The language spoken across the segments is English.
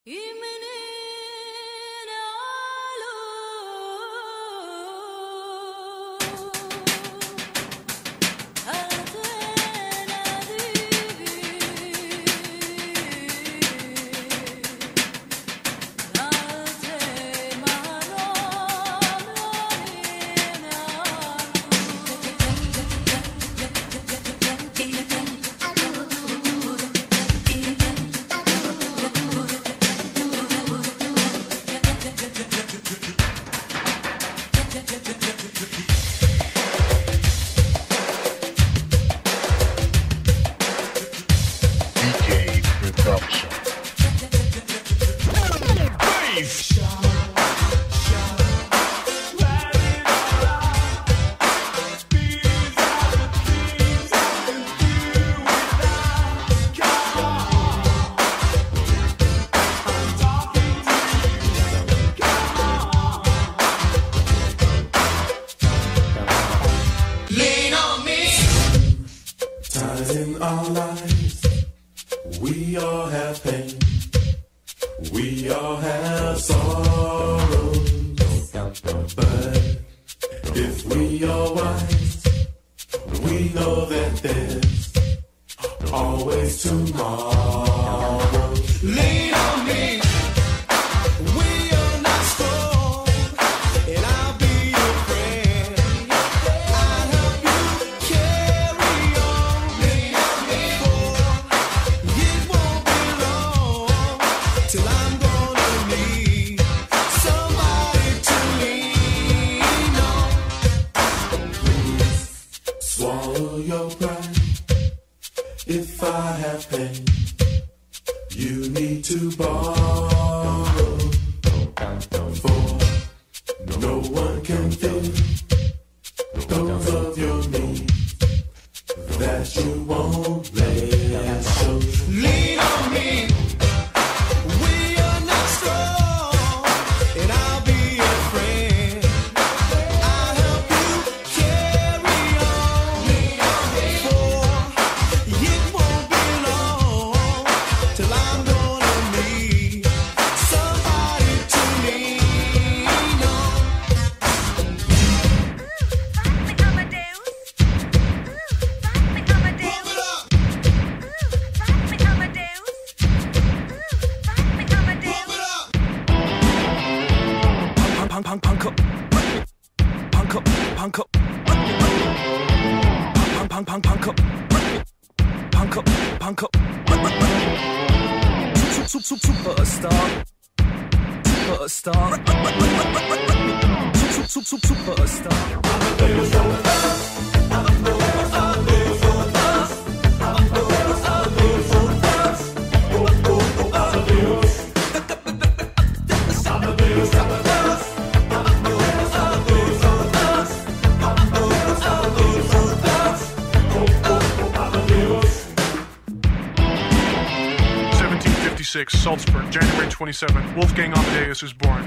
Salzburg, January 27th, Wolfgang Amadeus is born.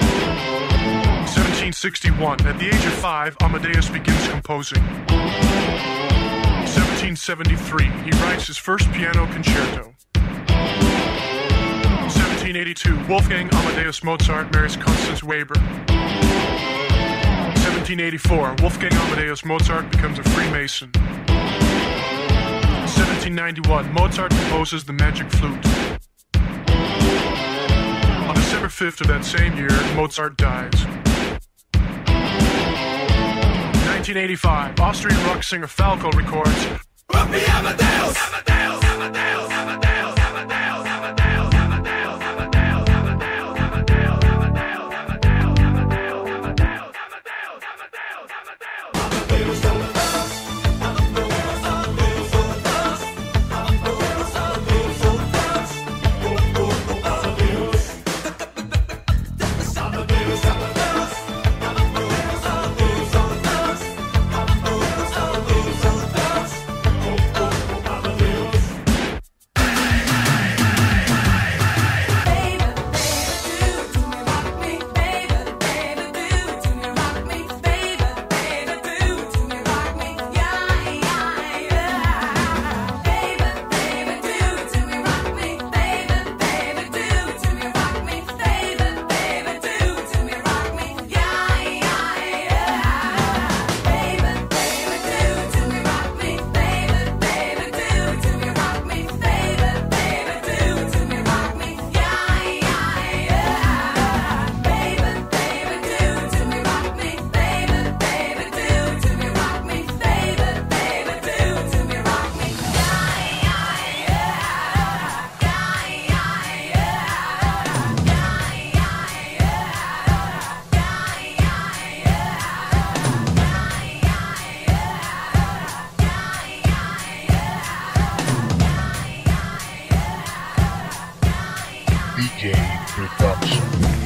1761, at the age of 5, Amadeus begins composing. 1773, he writes his first piano concerto. 1782, Wolfgang Amadeus Mozart marries Constance Weber. 1784, Wolfgang Amadeus Mozart becomes a Freemason. 1791, Mozart composes the Magic Flute. On December 5th of that same year, Mozart dies. 1985, Austrian rock singer Falco records Rugby Amadeus! Amadeus! Amadeus! Amadeus! Amadeus! Amadeus! DJ Production.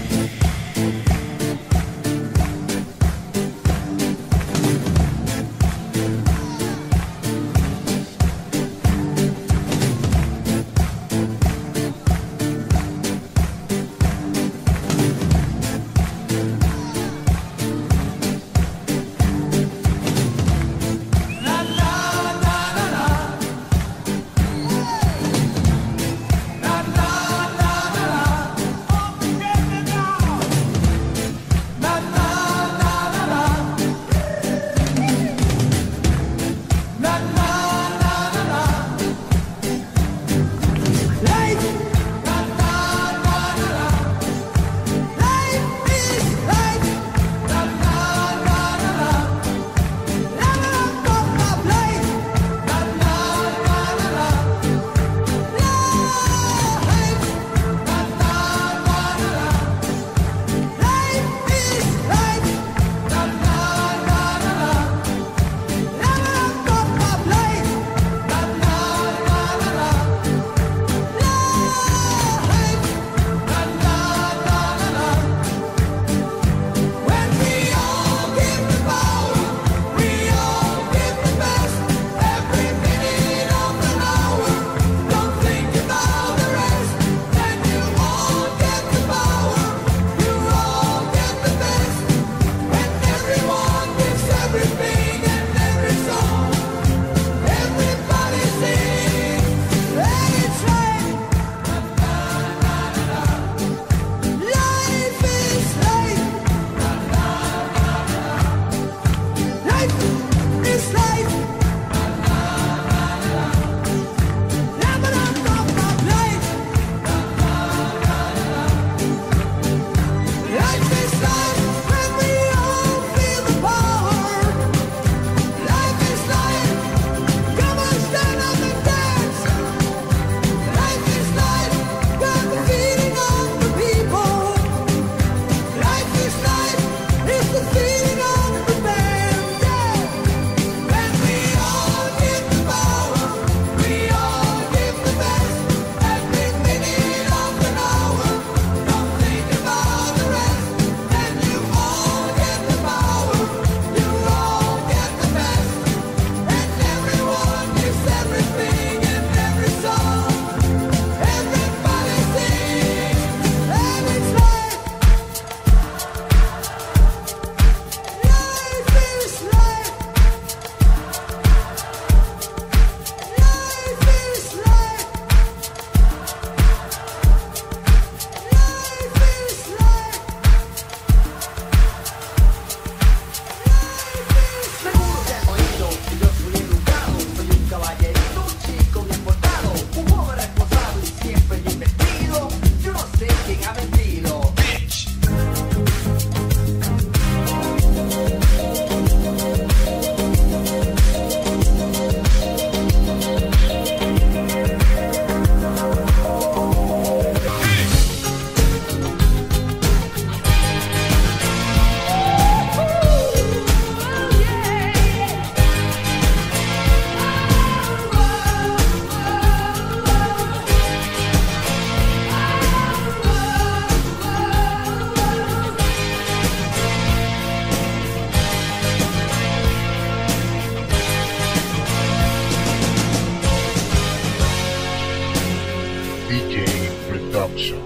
DJ Production.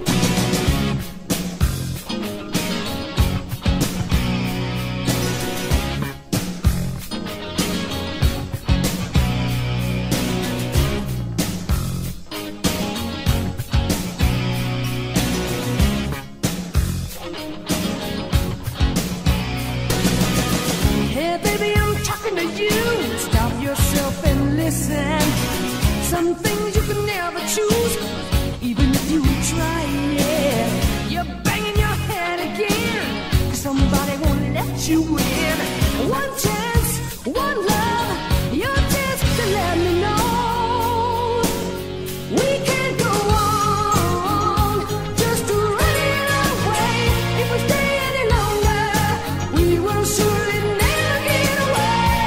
Hey baby, I'm talking to you. Stop yourself and listen. Some things you can never choose, even if you try, yeah. You're banging your head again, 'cause somebody won't let you in. One chance, one love, your chance to let me know we can't go on just running away. If we stay any longer, we will surely never get away.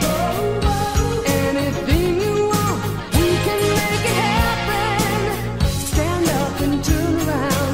Anything you want, we can make it happen. Stand up and turn around.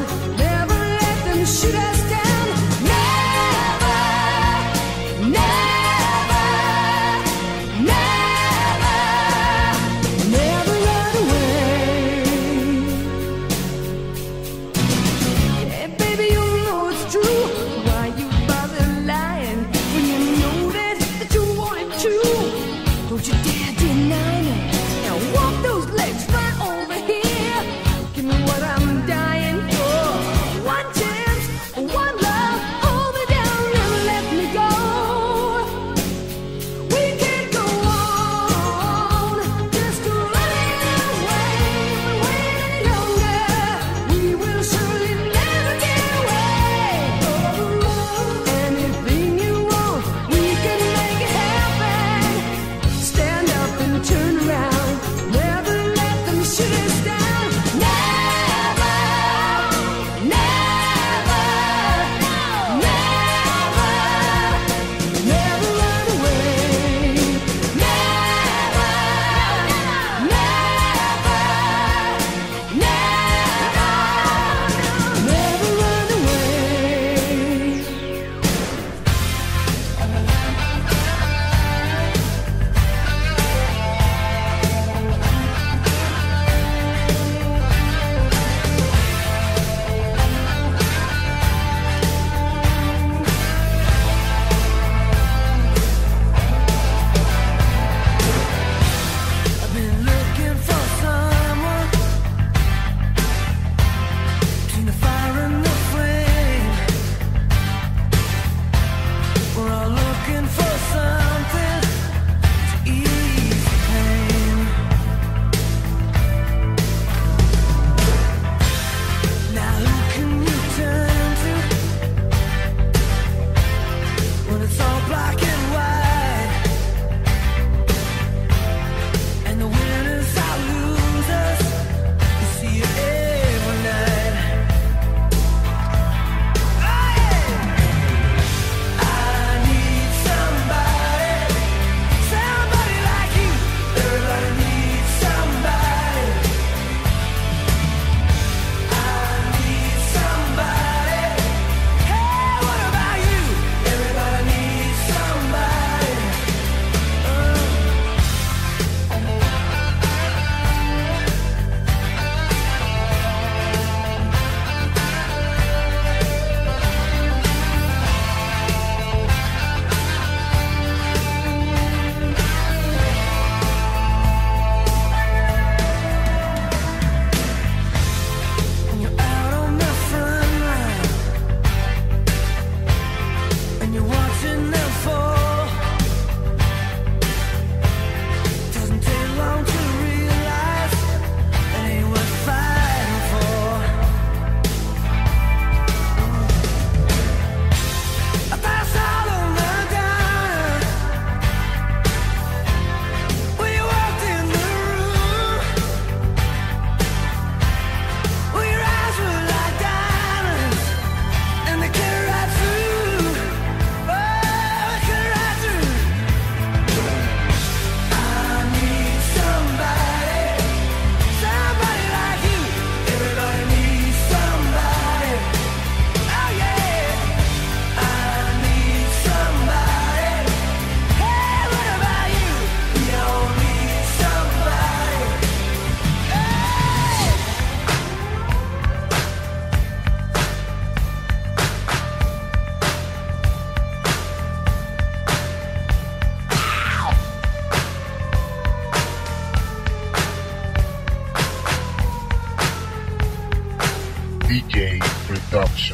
Production.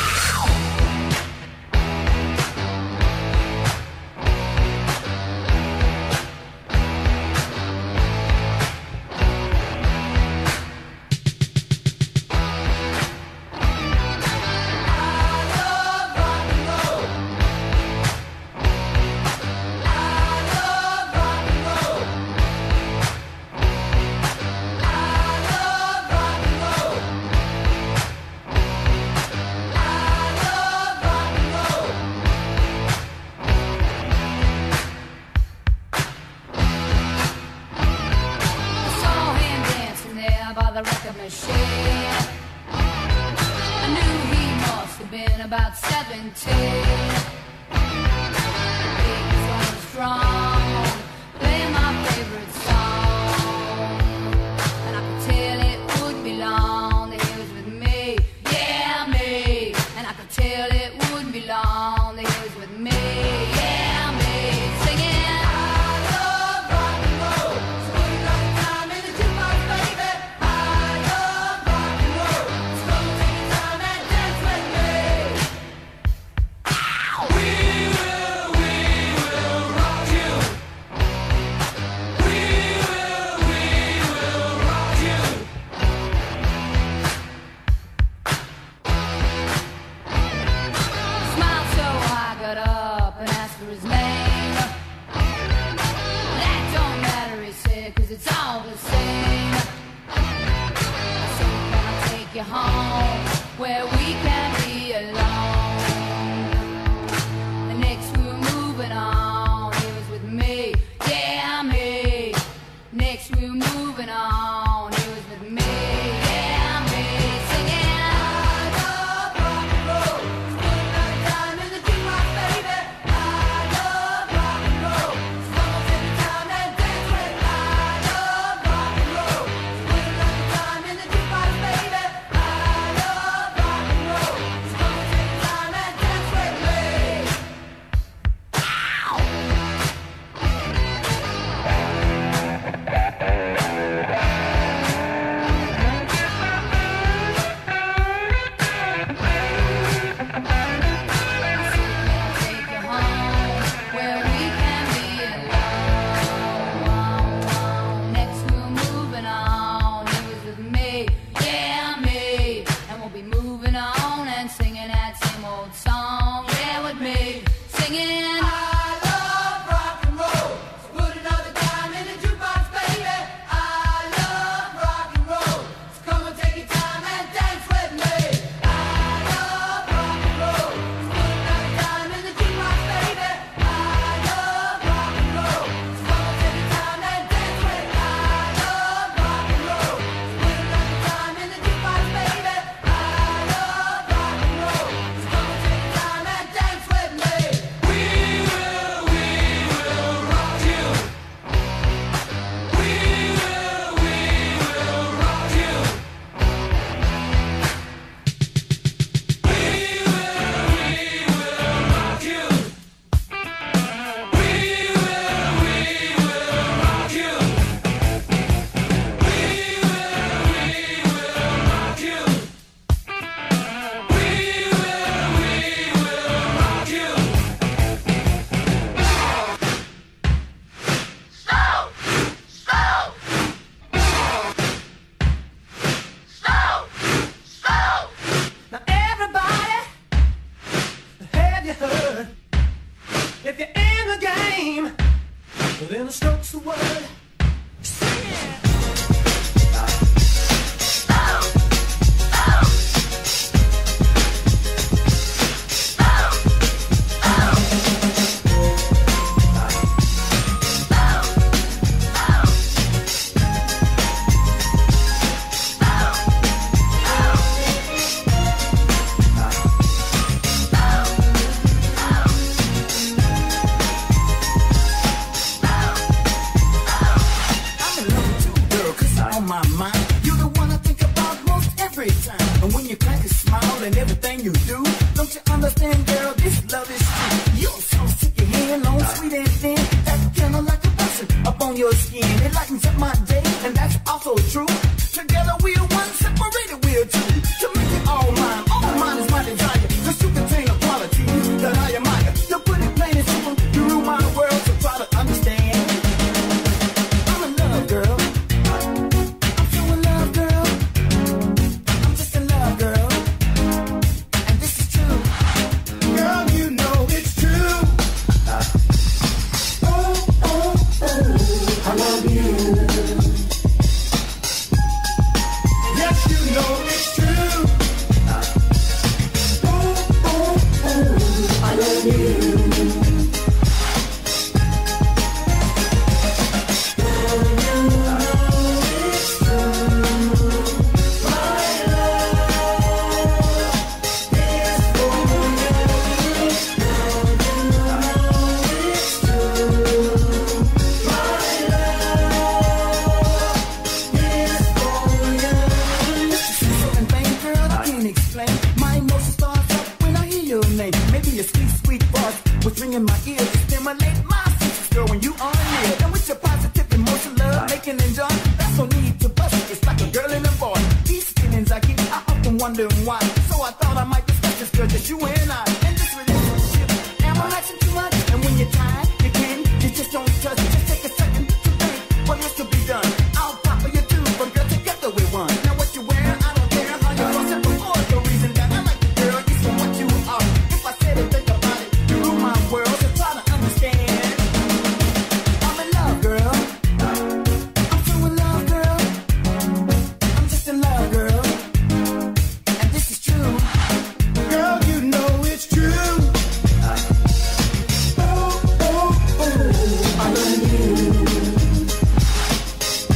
By the record machine, I knew he must have been about 17. He was going strong, playing my favorite song, and I could tell it would be long that he was with me, yeah me. And I could tell it would be long that he was with me, yeah me, singing. I love rock and roll, so put it on time in the jukebox, baby. His name. That don't matter, he said, 'cause it's all the same. I said, can I take you home where we can be alone? The next we were moving on, he was with me, yeah me. Next we were moving on, he was with me, yeah me, singing. I love rock and roll, put another dime in the jukebox, baby. If you're in the game, then the stroke's the word. Sing it. And everything you do, don't you understand, girl? This love is true. You're so sick of hearing long, sweet and thin. That's kind of like a lotion up on your skin. It lightens up my day, and that's also true. Together we're one, separated we're two. To make it all mine. ring in my ears to stimulate my senses, girl, when you are near. And with your positive emotion, love, making and joy, that's no need to bust it. It's like a girl and a boy. These feelings I keep, I often wondering why. So I thought I might discuss this, girl, just you and I. And this relationship, am I asking too much? And when you're tired, you can, you just don't trust. Just take a second to think what has to be done. I'll pop for you too, but girl, together we one. Now what you wear, I don't care how you lost it before. The reason that I like you, girl, is for what you are. If I said it, think about it, you rule my world, so try to understand. I'm in love, girl. I'm so in love, girl. I'm just in love, girl. And this is true. Girl, you know it's true. Oh, oh, oh, I love you.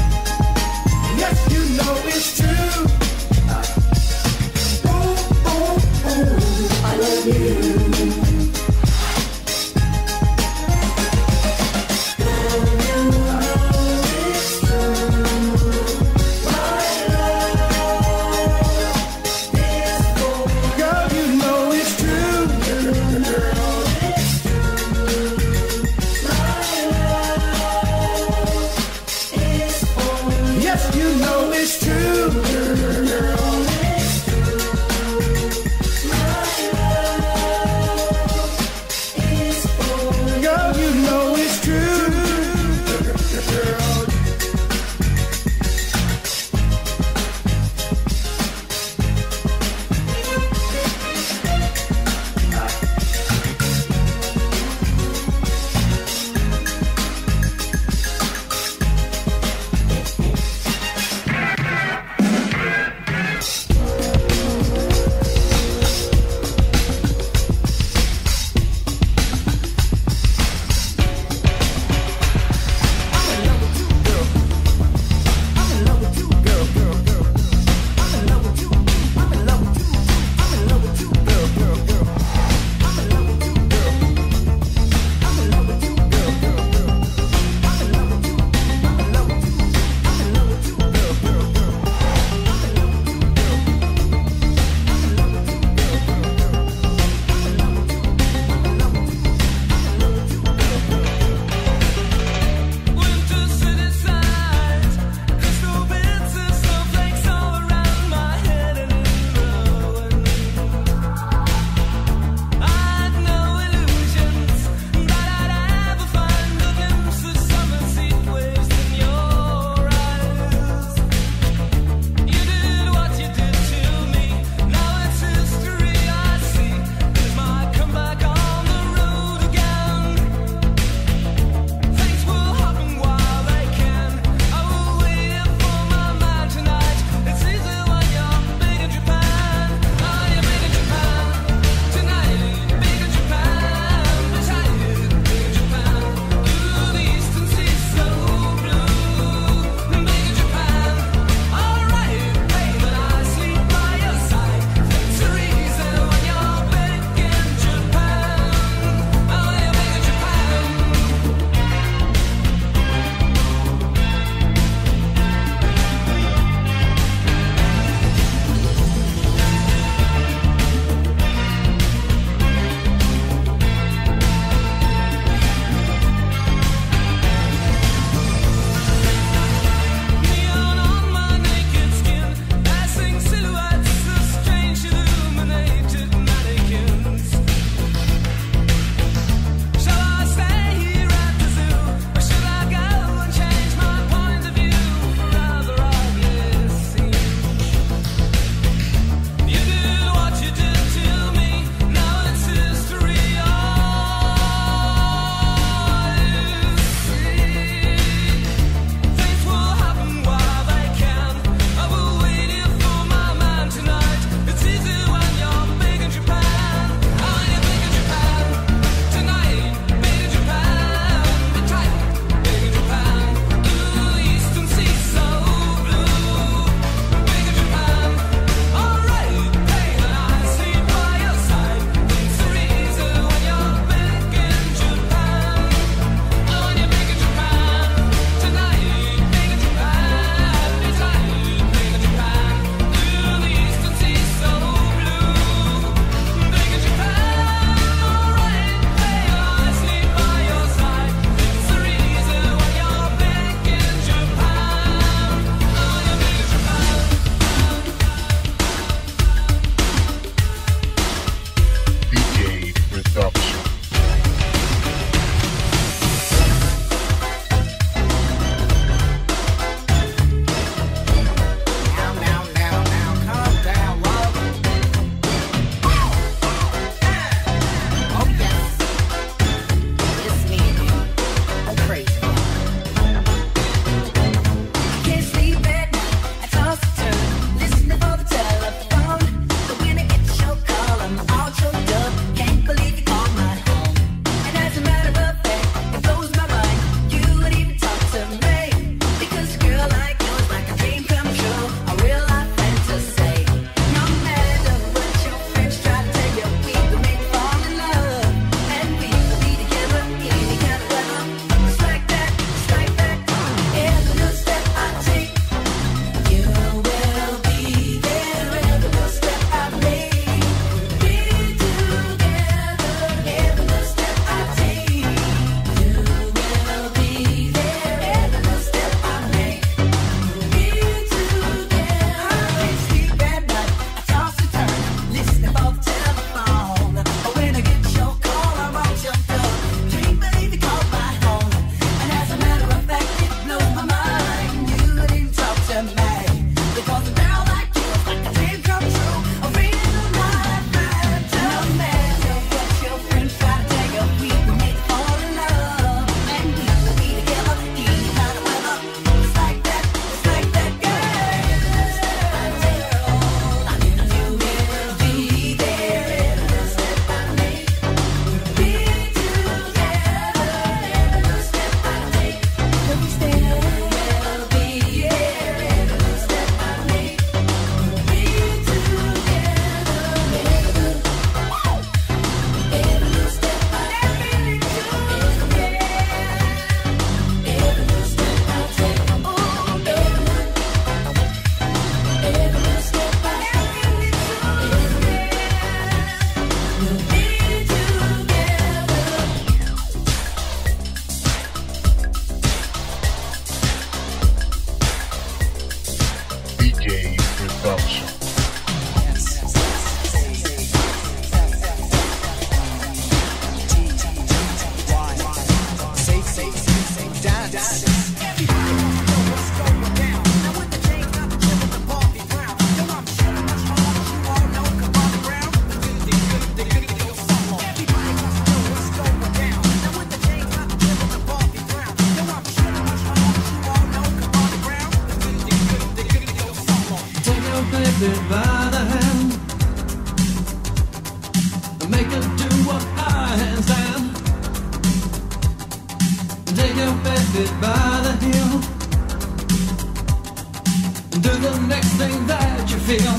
feel.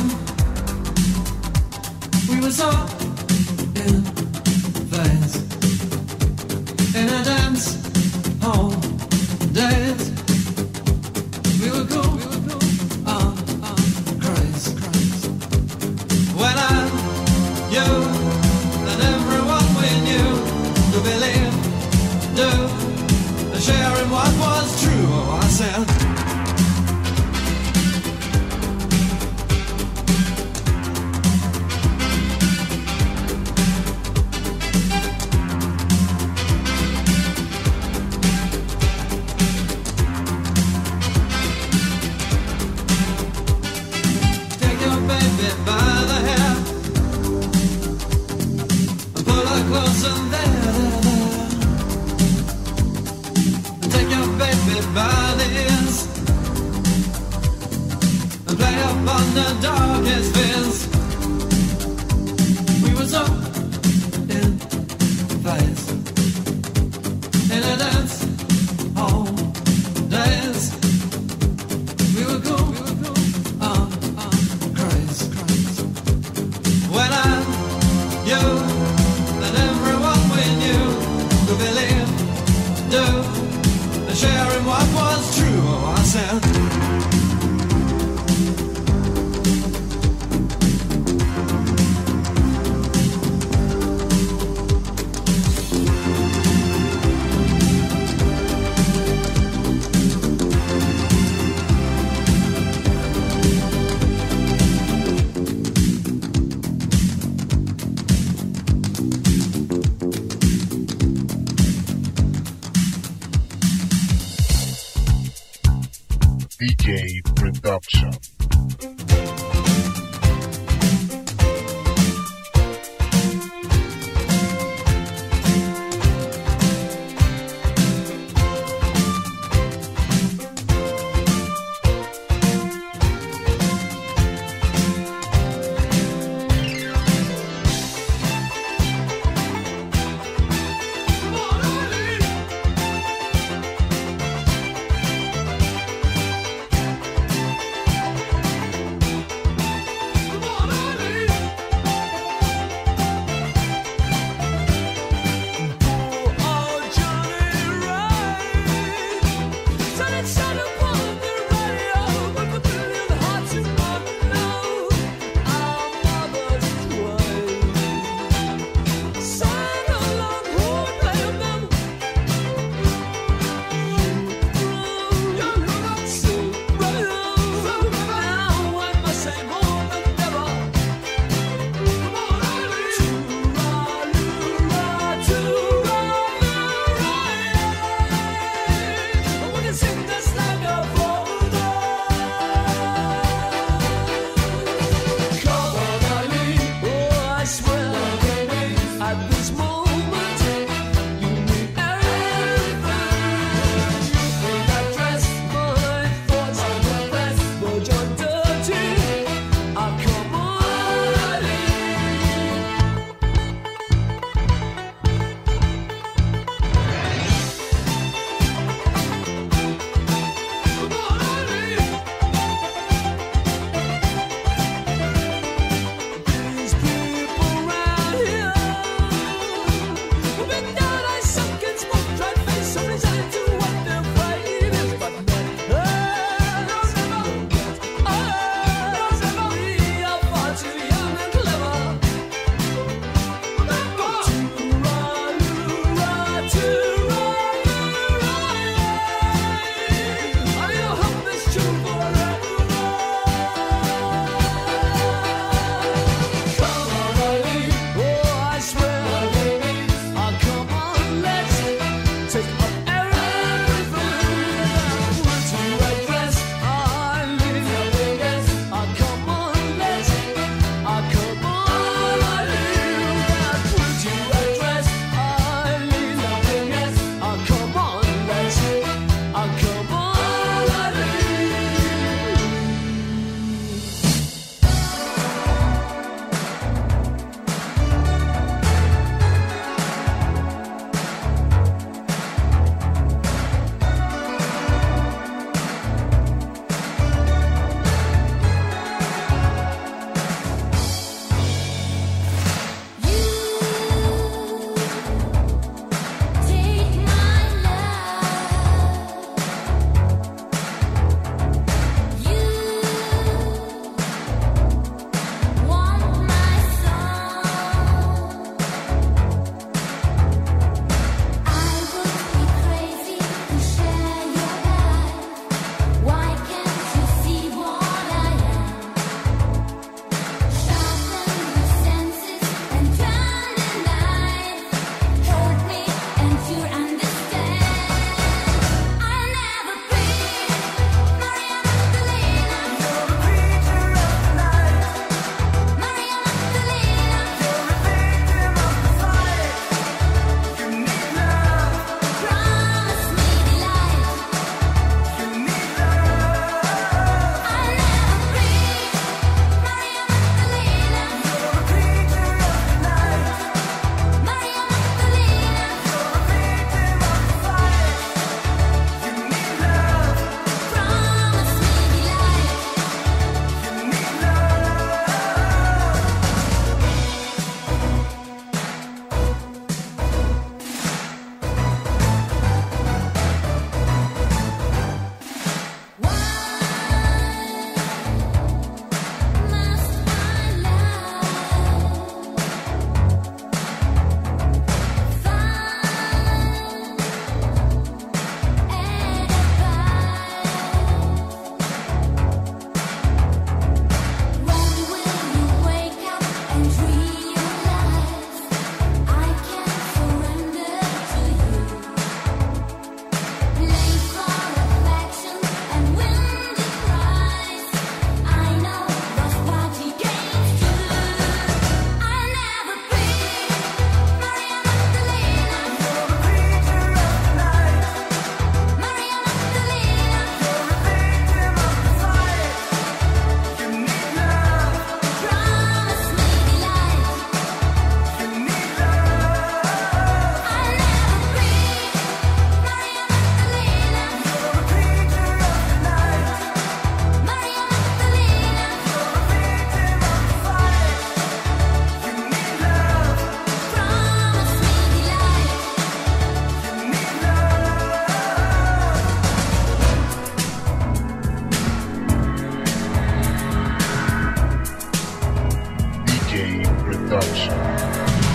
We were so in phase in a dance hall days. We were cool, crazy. When I, you, and everyone we knew to believe, do, sharing what was true. Oh, I said. DJ Production. Production.